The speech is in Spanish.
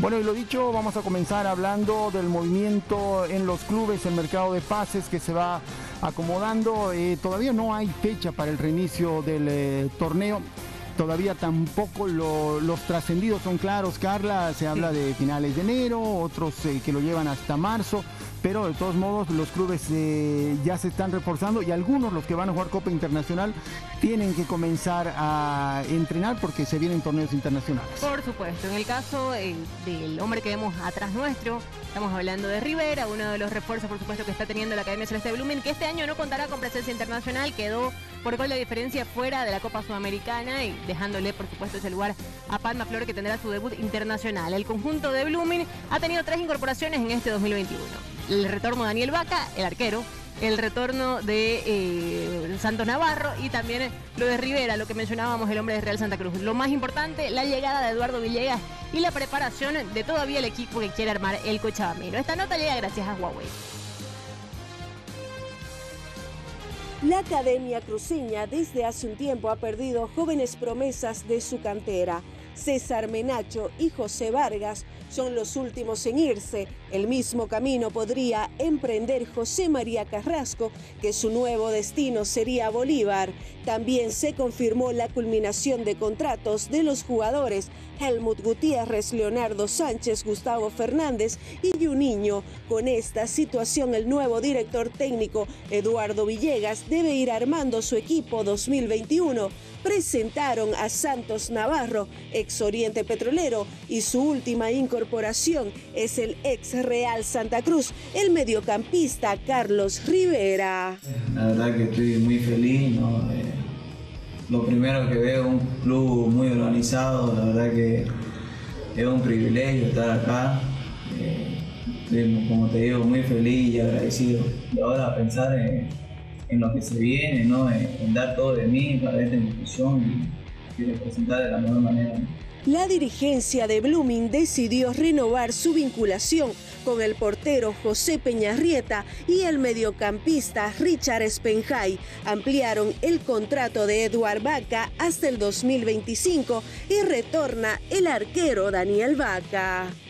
Bueno, y lo dicho, vamos a comenzar hablando del movimiento en los clubes, el mercado de pases que se va acomodando. Todavía no hay fecha para el reinicio del torneo. Todavía tampoco los trascendidos son claros, Carla. Se habla de finales de enero, otros que lo llevan hasta marzo. Pero de todos modos los clubes ya se están reforzando y algunos, los que van a jugar Copa Internacional, tienen que comenzar a entrenar porque se vienen torneos internacionales. Por supuesto, en el caso del hombre que vemos atrás nuestro, estamos hablando de Rivera, uno de los refuerzos por supuesto que está teniendo la Academia Celeste de Blooming, que este año no contará con presencia internacional, quedó por gol de diferencia fuera de la Copa Sudamericana y dejándole por supuesto ese lugar a Palma Flor, que tendrá su debut internacional. El conjunto de Blooming ha tenido 3 incorporaciones en este 2021. El retorno de Daniel Vaca, el arquero, el retorno de Santos Navarro y también lo de Rivera, lo que mencionábamos, el hombre de Real Santa Cruz. Lo más importante, la llegada de Eduardo Villegas y la preparación de todavía el equipo que quiere armar el Cochabambino. Esta nota llega gracias a Huawei. La Academia Cruceña desde hace un tiempo ha perdido jóvenes promesas de su cantera. César Menacho y José Vargas son los últimos en irse. El mismo camino podría emprender José María Carrasco, que su nuevo destino sería Bolívar. También se confirmó la culminación de contratos de los jugadores Helmut Gutiérrez, Leonardo Sánchez, Gustavo Fernández y Juninho. Con esta situación, el nuevo director técnico, Eduardo Villegas, debe ir armando su equipo 2021. Presentaron a Santos Navarro, ex Oriente Petrolero, y su última incorporación es el ex Real Santa Cruz, el mediocampista Carlos Rivera. La verdad que estoy muy feliz, ¿no? Lo primero que veo es un club muy organizado, la verdad que es un privilegio estar acá. Estoy, como te digo, muy feliz y agradecido. Y ahora pensar en lo que se viene, ¿no? En dar todo de mí para esta institución y representar de la mejor manera. La dirigencia de Blooming decidió renovar su vinculación con el portero José Peñarrieta y el mediocampista Richard Spenjay. Ampliaron el contrato de Eduard Vaca hasta el 2025 y retorna el arquero Daniel Vaca.